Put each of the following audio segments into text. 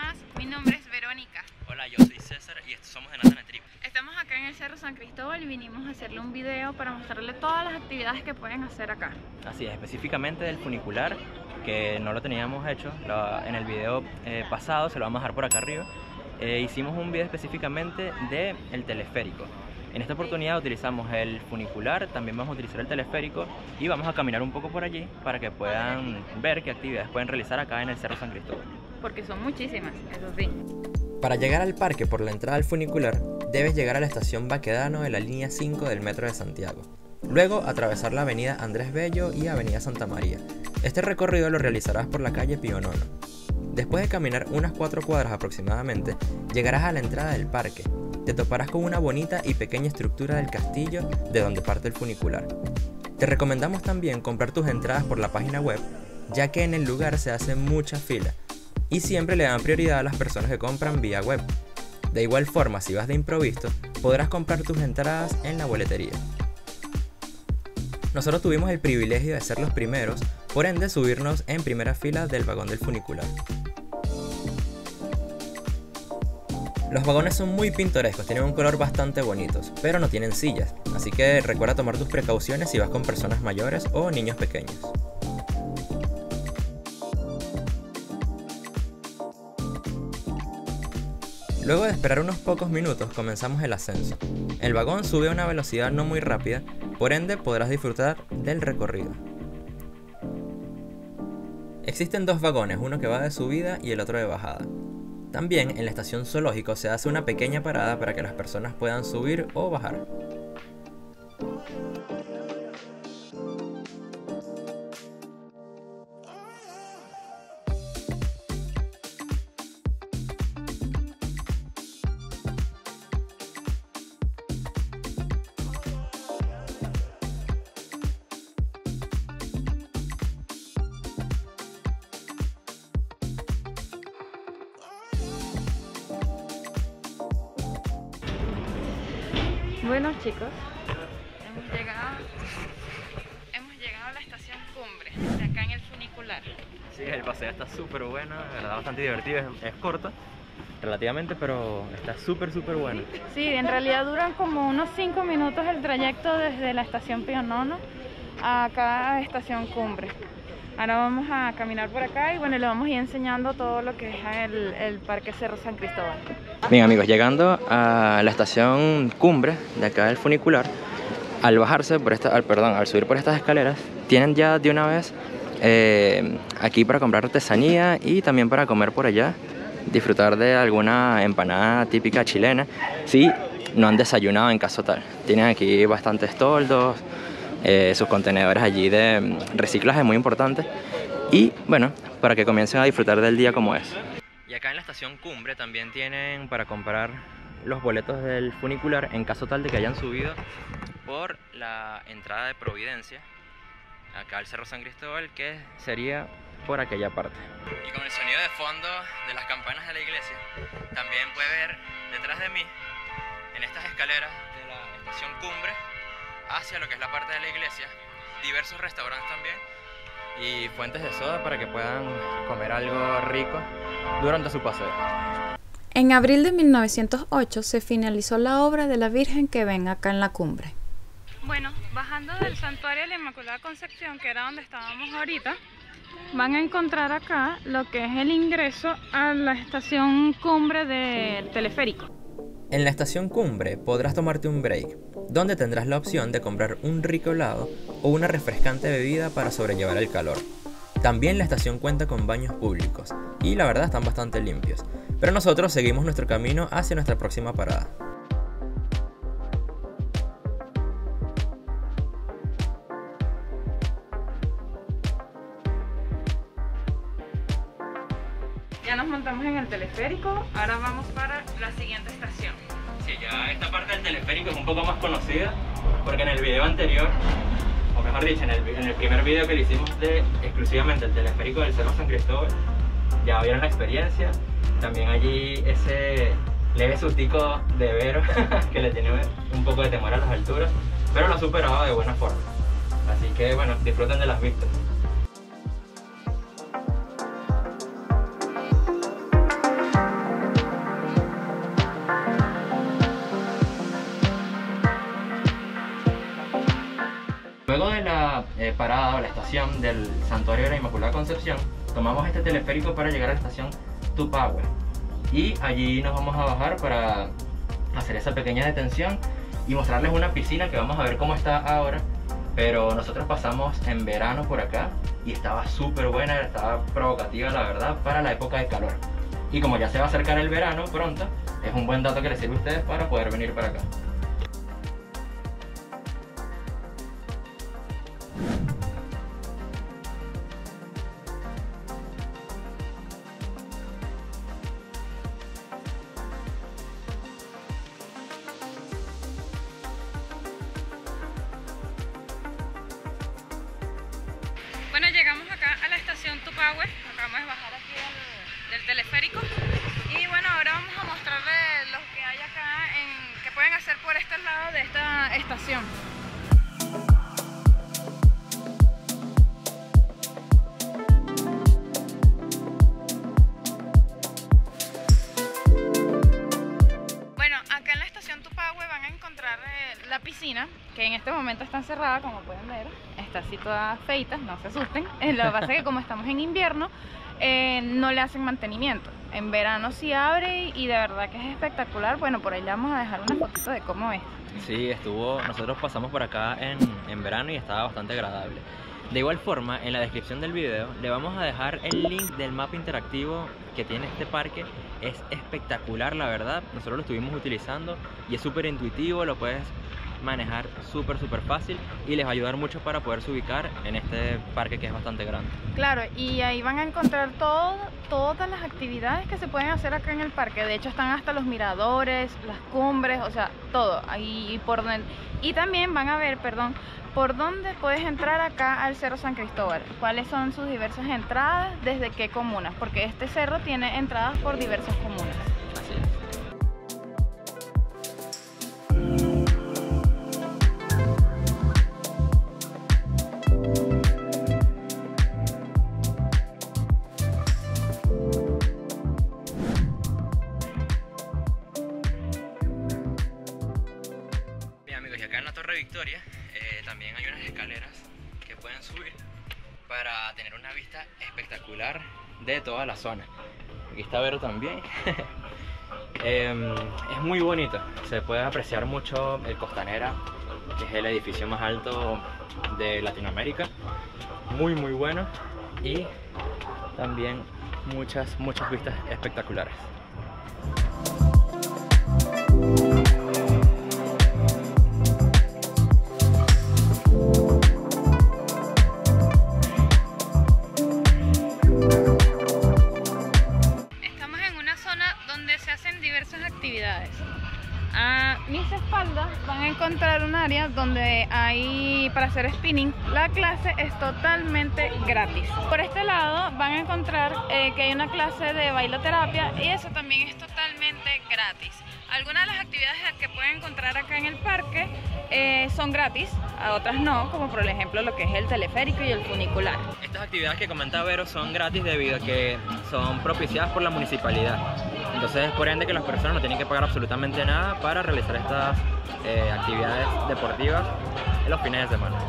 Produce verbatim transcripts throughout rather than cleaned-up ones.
más. Mi nombre es Verónica. Hola, yo soy César y somos de Natana Trip. Estamos acá en el Cerro San Cristóbal y vinimos a hacerle un video para mostrarle todas las actividades que pueden hacer acá. Así es, específicamente del funicular, que no lo teníamos hecho. Lo, en el video eh, pasado, se lo vamos a dejar por acá arriba, eh, hicimos un video específicamente del teleférico. En esta oportunidad utilizamos el funicular, también vamos a utilizar el teleférico y vamos a caminar un poco por allí para que puedan ver qué actividades pueden realizar acá en el Cerro San Cristóbal. Porque son muchísimas, eso sí. Para llegar al parque por la entrada al funicular, debes llegar a la estación Baquedano de la línea cinco del Metro de Santiago. Luego, atravesar la avenida Andrés Bello y avenida Santa María. Este recorrido lo realizarás por la calle Pío Nono. Después de caminar unas cuatro cuadras aproximadamente, llegarás a la entrada del parque. Te toparás con una bonita y pequeña estructura del castillo de donde parte el funicular. Te recomendamos también comprar tus entradas por la página web, ya que en el lugar se hacen muchas filas y siempre le dan prioridad a las personas que compran vía web. De igual forma, si vas de improviso, podrás comprar tus entradas en la boletería. Nosotros tuvimos el privilegio de ser los primeros, por ende subirnos en primera fila del vagón del funicular. Los vagones son muy pintorescos, tienen un color bastante bonitos, pero no tienen sillas, así que recuerda tomar tus precauciones si vas con personas mayores o niños pequeños. Luego de esperar unos pocos minutos comenzamos el ascenso. El vagón sube a una velocidad no muy rápida, por ende podrás disfrutar del recorrido. Existen dos vagones, uno que va de subida y el otro de bajada. También en la estación Zoológico se hace una pequeña parada para que las personas puedan subir o bajar. Bueno, chicos, hemos llegado, hemos llegado a la estación Cumbre, de acá en el funicular. Sí, el paseo está súper bueno, de verdad bastante divertido, es, es corto relativamente, pero está súper súper bueno. Sí, en realidad duran como unos cinco minutos el trayecto desde la estación Pío Nono a acá a estación Cumbre. Ahora vamos a caminar por acá y bueno, le vamos a ir enseñando todo lo que es el, el Parque Cerro San Cristóbal. Bien amigos, llegando a la estación Cumbre de acá del funicular, al bajarse por esta, al, perdón, al subir por estas escaleras, tienen ya de una vez eh, aquí para comprar artesanía y también para comer por allá, disfrutar de alguna empanada típica chilena, si no han desayunado en caso tal. Tienen aquí bastantes toldos, eh, sus contenedores allí de reciclaje muy importantes y bueno, para que comiencen a disfrutar del día como es. Y acá en la estación Cumbre también tienen para comprar los boletos del funicular en caso tal de que hayan subido por la entrada de Providencia, acá al Cerro San Cristóbal, que sería por aquella parte. Y con el sonido de fondo de las campanas de la iglesia, también puede ver detrás de mí, en estas escaleras de la estación Cumbre, hacia lo que es la parte de la iglesia, diversos restaurantes también y fuentes de soda para que puedan comer algo rico durante su paseo. En abril de mil novecientos ocho se finalizó la obra de la Virgen que ven acá en la cumbre. Bueno, bajando del Santuario de la Inmaculada Concepción, que era donde estábamos ahorita, van a encontrar acá lo que es el ingreso a la estación Cumbre del teleférico. En la estación Cumbre podrás tomarte un break, donde tendrás la opción de comprar un rico helado o una refrescante bebida para sobrellevar el calor. También la estación cuenta con baños públicos y la verdad están bastante limpios, pero nosotros seguimos nuestro camino hacia nuestra próxima parada. Ya nos montamos en el teleférico, ahora vamos para la siguiente estación. Sí, ya esta parte del teleférico es un poco más conocida, porque en el video anterior, o mejor dicho, en el, en el primer video que le hicimos de exclusivamente el teleférico del Cerro San Cristóbal, ya vieron la experiencia. También allí ese leve sustico de Vero, que le tiene un poco de temor a las alturas, pero lo ha superado de buena forma. Así que bueno, disfruten de las vistas. eh, parada o la estación del Santuario de la Inmaculada Concepción, tomamos este teleférico para llegar a la estación Tupahue. Y allí nos vamos a bajar para hacer esa pequeña detención y mostrarles una piscina que vamos a ver cómo está ahora. Pero nosotros pasamos en verano por acá y estaba súper buena, estaba provocativa la verdad para la época de calor. Y como ya se va a acercar el verano pronto, es un buen dato que les sirve a ustedes para poder venir para acá. Bueno, llegamos acá a la estación Tupahue, acabamos de bajar aquí del, del teleférico y bueno, ahora vamos a mostrarles lo que hay acá, en, que pueden hacer por este lado de esta estación. Bueno, acá en la estación Tupahue van a encontrar eh, la piscina, que en este momento está cerrada, como pueden ver. Está así toda feita, no se asusten. Lo que pasa es que como estamos en invierno, eh, no le hacen mantenimiento. En verano sí abre y de verdad que es espectacular. Bueno, por ahí le vamos a dejar una fotito de cómo es. Sí, estuvo, nosotros pasamos por acá en, en verano y estaba bastante agradable. De igual forma, en la descripción del video le vamos a dejar el link del mapa interactivo que tiene este parque. Es espectacular, la verdad. Nosotros lo estuvimos utilizando y es súper intuitivo, lo puedes manejar súper súper fácil y les va a ayudar mucho para poderse ubicar en este parque que es bastante grande. Claro, y ahí van a encontrar todo, todas las actividades que se pueden hacer acá en el parque. De hecho están hasta los miradores, las cumbres, o sea, todo ahí por donde. Y también van a ver, perdón, por dónde puedes entrar acá al Cerro San Cristóbal, cuáles son sus diversas entradas, desde qué comunas, porque este cerro tiene entradas por diversas comunas. Así es. Victoria, eh, también hay unas escaleras que pueden subir para tener una vista espectacular de toda la zona. Aquí está Vero también. eh, es muy bonito, se puede apreciar mucho el Costanera, que es el edificio más alto de Latinoamérica. Muy muy bueno y también muchas muchas vistas espectaculares. A mis espaldas van a encontrar un área donde hay para hacer spinning. La clase es totalmente gratis. Por este lado van a encontrar eh, que hay una clase de bailoterapia y eso también es totalmente gratis. Algunas de las actividades que pueden encontrar acá en el parque eh, son gratis, a otras no, como por ejemplo lo que es el teleférico y el funicular. Estas actividades que comenta Vero son gratis debido a que son propiciadas por la municipalidad. Entonces, por ende, que las personas no tienen que pagar absolutamente nada para realizar estas eh, actividades deportivas en los fines de semana.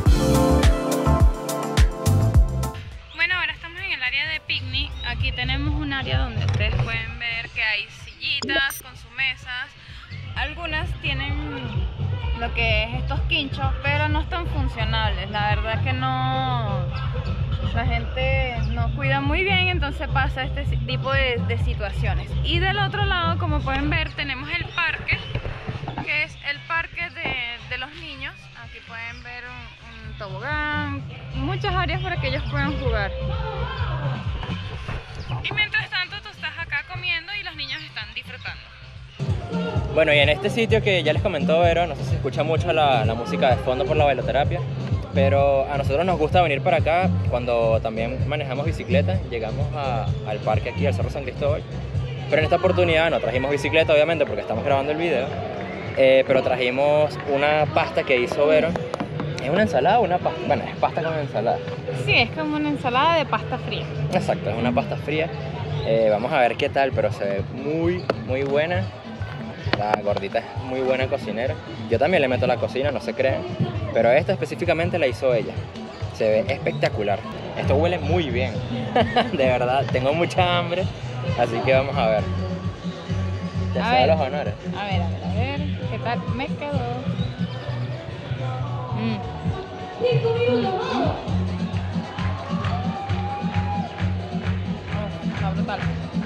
Bueno, ahora estamos en el área de picnic. Aquí tenemos un área donde ustedes pueden ver que hay sillitas con sus mesas. Algunas tienen lo que es estos quinchos, pero no están funcionables. La verdad que no... La gente no cuida muy bien, entonces pasa este tipo de, de situaciones. Y del otro lado, como pueden ver, tenemos el parque, que es el parque de, de los niños. Aquí pueden ver un, un tobogán, muchas áreas para que ellos puedan jugar. Y mientras tanto tú estás acá comiendo y los niños están disfrutando. Bueno, y en este sitio que ya les comentó Vero, no sé si se escucha mucho la, la música de fondo por la bailoterapia, pero a nosotros nos gusta venir para acá cuando también manejamos bicicleta. Llegamos a, al parque aquí, al Cerro San Cristóbal, pero en esta oportunidad no trajimos bicicleta, obviamente, porque estamos grabando el video, eh, pero trajimos una pasta que hizo Vero. ¿Es una ensalada o una pasta? Bueno, es pasta con ensalada. Sí, es como una ensalada de pasta fría. Exacto, es una pasta fría. Eh, vamos a ver qué tal, pero se ve muy, muy buena. La gordita es muy buena cocinera. Yo también le meto a la cocina, no se creen. Pero esta específicamente la hizo ella. Se ve espectacular. Esto huele muy bien. De verdad, tengo mucha hambre. Así que vamos a ver. Te cedo los honores. A ver, a ver, a ver. ¿Qué tal me quedó? Mm. Mm. Oh, está brutal.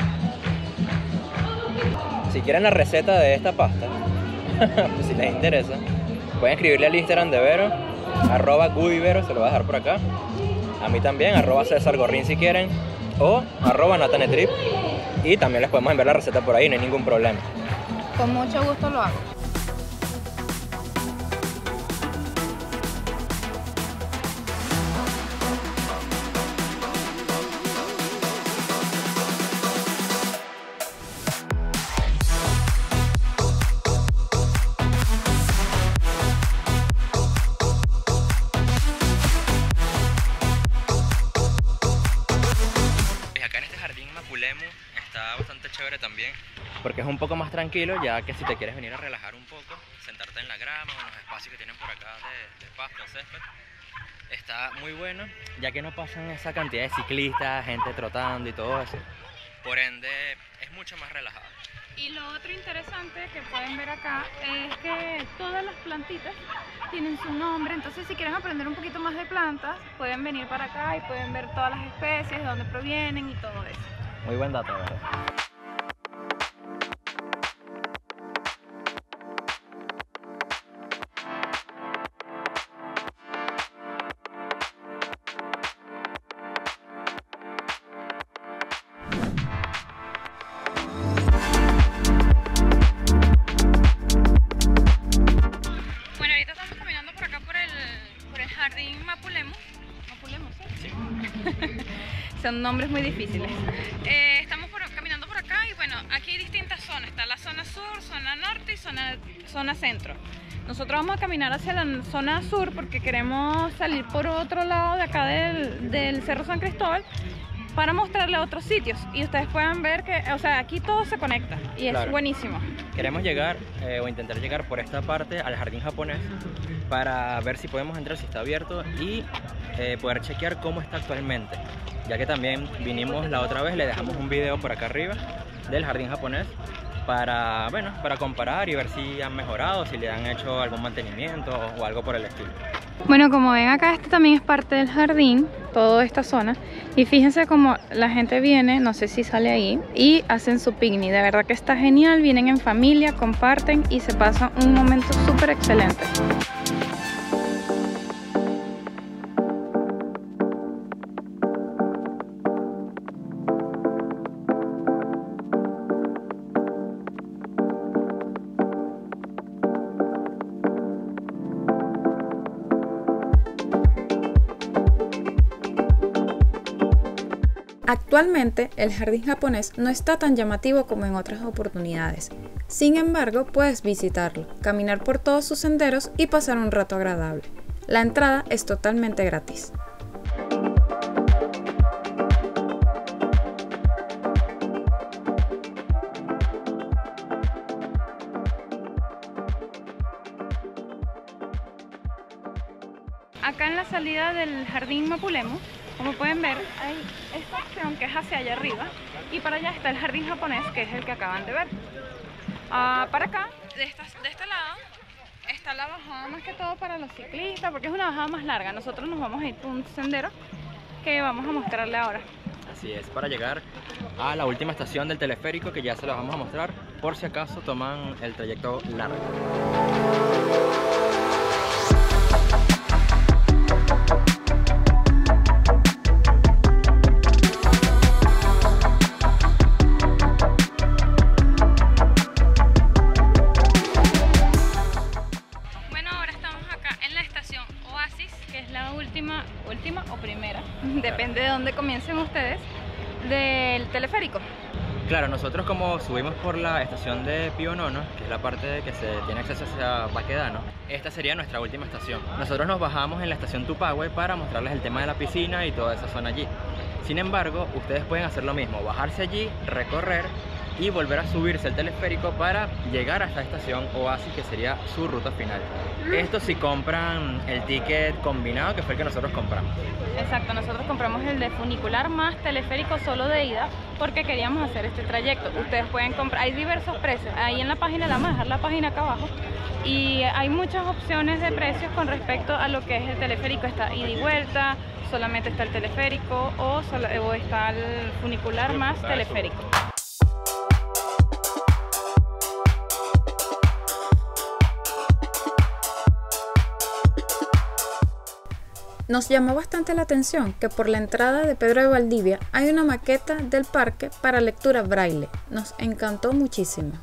Si quieren la receta de esta pasta, pues si les interesa, pueden escribirle al Instagram de Vero, arroba Goodivero, se lo voy a dejar por acá. A mí también, arroba César Gorrín si quieren, o arroba Natanetrip. Y también les podemos enviar la receta por ahí, no hay ningún problema. Con mucho gusto lo hago. Está bastante chévere también porque es un poco más tranquilo, ya que si te quieres venir a relajar un poco, sentarte en la grama o en los espacios que tienen por acá de, de pasto, césped, está muy bueno, ya que no pasan esa cantidad de ciclistas, gente trotando y todo eso, por ende es mucho más relajado. Y lo otro interesante que pueden ver acá es que todas las plantitas tienen su nombre, entonces si quieren aprender un poquito más de plantas, pueden venir para acá y pueden ver todas las especies, de dónde provienen y todo eso. Muy buen dato, ¿verdad? Bueno, ahorita estamos caminando por acá por el, por el jardín Mapulemo. Mapulemo, ¿sí? Sí. Son nombres muy difíciles. Eh, estamos por, caminando por acá y bueno, aquí hay distintas zonas. Está la zona sur, zona norte y zona, zona centro. Nosotros vamos a caminar hacia la zona sur porque queremos salir por otro lado de acá del, del Cerro San Cristóbal para mostrarle otros sitios y ustedes puedan ver que, o sea, aquí todo se conecta y es Claro. buenísimo. Queremos llegar eh, o intentar llegar por esta parte al jardín japonés para ver si podemos entrar, si está abierto y eh, poder chequear cómo está actualmente, ya que también vinimos la otra vez, le dejamos un video por acá arriba del jardín japonés para, bueno, para comparar y ver si han mejorado, si le han hecho algún mantenimiento o, o algo por el estilo. Bueno, como ven acá, este también es parte del jardín, toda esta zona. Y fíjense cómo la gente viene, no sé si sale ahí, y hacen su picnic. De verdad que está genial, vienen en familia, comparten y se pasan un momento súper excelente. Actualmente, el jardín japonés no está tan llamativo como en otras oportunidades. Sin embargo, puedes visitarlo, caminar por todos sus senderos y pasar un rato agradable. La entrada es totalmente gratis. Acá en la salida del jardín Mapulemo, como pueden ver, hay esta opción que es hacia allá arriba y para allá está el jardín japonés, que es el que acaban de ver. Ah, para acá, de, esta, de este lado, está la bajada más que todo para los ciclistas, porque es una bajada más larga. Nosotros nos vamos a ir por un sendero que vamos a mostrarle ahora. Así es, para llegar a la última estación del teleférico, que ya se la vamos a mostrar por si acaso toman el trayecto largo. Última, última o primera, depende de dónde comiencen ustedes, del teleférico. Claro, nosotros como subimos por la estación de Pío Nono, que es la parte que se tiene acceso hacia Baquedano, esta sería nuestra última estación. Nosotros nos bajamos en la estación Tupahue para mostrarles el tema de la piscina y toda esa zona allí. Sin embargo, ustedes pueden hacer lo mismo, bajarse allí, recorrer y volver a subirse el teleférico para llegar a esta estación Oasis, que sería su ruta final. Esto si compran el ticket combinado, que fue el que nosotros compramos. Exacto, nosotros compramos el de funicular más teleférico solo de ida porque queríamos hacer este trayecto. Ustedes pueden comprar, hay diversos precios. Ahí en la página, le vamos a dejar la página acá abajo, y hay muchas opciones de precios con respecto a lo que es el teleférico. Está ida y vuelta, solamente está el teleférico, o, solo, o está el funicular más teleférico. Nos llamó bastante la atención que por la entrada de Pedro de Valdivia hay una maqueta del parque para lectura braille. Nos encantó muchísimo.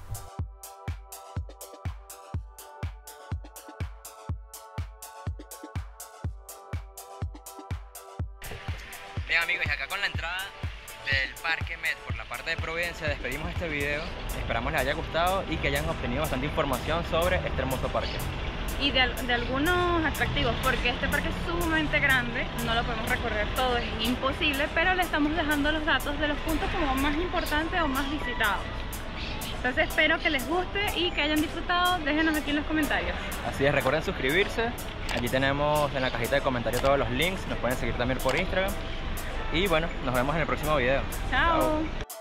Bien amigos, y acá con la entrada del Parque Met por la parte de Providencia despedimos este video. Esperamos les haya gustado y que hayan obtenido bastante información sobre este hermoso parque. Y de, de algunos atractivos, porque este parque es sumamente grande, no lo podemos recorrer todo, es imposible, pero le estamos dejando los datos de los puntos como más importantes o más visitados. Entonces espero que les guste y que hayan disfrutado. Déjenos aquí en los comentarios. Así es, recuerden suscribirse. Aquí tenemos en la cajita de comentarios todos los links. Nos pueden seguir también por Instagram. Y bueno, nos vemos en el próximo video. Chao. Chao.